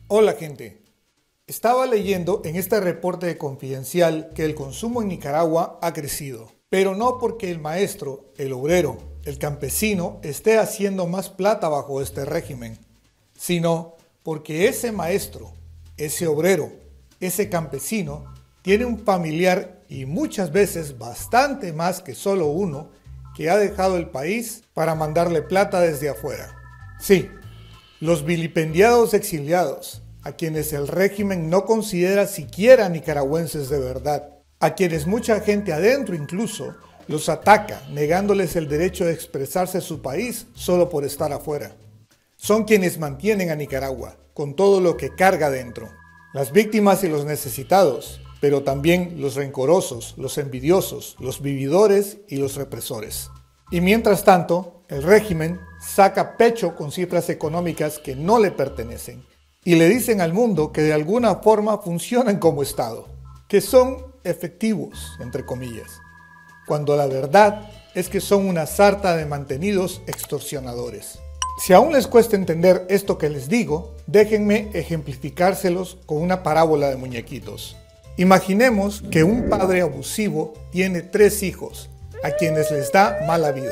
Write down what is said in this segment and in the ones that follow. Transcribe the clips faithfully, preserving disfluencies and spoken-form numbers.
Hola gente, estaba leyendo en este reporte de Confidencial que el consumo en Nicaragua ha crecido, pero no porque el maestro, el obrero, el campesino esté haciendo más plata bajo este régimen, sino porque ese maestro, ese obrero, ese campesino tiene un familiar y muchas veces bastante más que solo uno que ha dejado el país para mandarle plata desde afuera. Sí, los vilipendiados exiliados, a quienes el régimen no considera siquiera nicaragüenses de verdad, a quienes mucha gente adentro incluso los ataca, negándoles el derecho de expresarse en su país solo por estar afuera. Son quienes mantienen a Nicaragua, con todo lo que carga dentro. Las víctimas y los necesitados, pero también los rencorosos, los envidiosos, los vividores y los represores. Y mientras tanto, el régimen saca pecho con cifras económicas que no le pertenecen y le dicen al mundo que de alguna forma funcionan como Estado, que son efectivos, entre comillas, cuando la verdad es que son una sarta de mantenidos extorsionadores. Si aún les cuesta entender esto que les digo, déjenme ejemplificárselos con una parábola de muñequitos. Imaginemos que un padre abusivo tiene tres hijos, a quienes les da mala vida.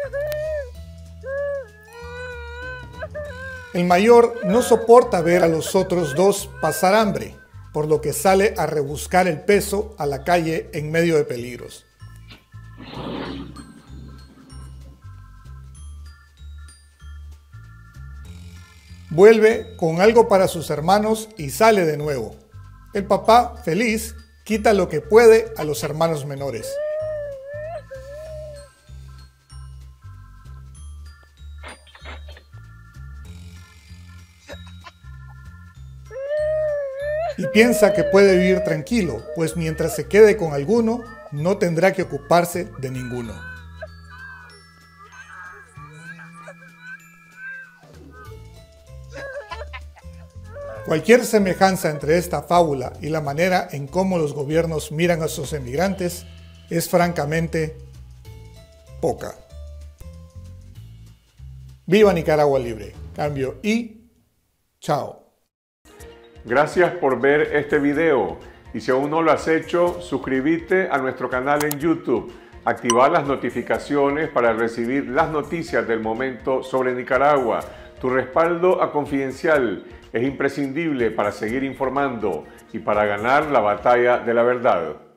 El mayor no soporta ver a los otros dos pasar hambre, por lo que sale a rebuscar el peso a la calle en medio de peligros. Vuelve con algo para sus hermanos y sale de nuevo. El papá, feliz, quita lo que puede a los hermanos menores. Y piensa que puede vivir tranquilo, pues mientras se quede con alguno, no tendrá que ocuparse de ninguno. Cualquier semejanza entre esta fábula y la manera en cómo los gobiernos miran a sus emigrantes es francamente poca. Viva Nicaragua libre. Cambio y chao. Gracias por ver este video y si aún no lo has hecho, suscríbete a nuestro canal en YouTube, activar las notificaciones para recibir las noticias del momento sobre Nicaragua. Tu respaldo a Confidencial es imprescindible para seguir informando y para ganar la batalla de la verdad.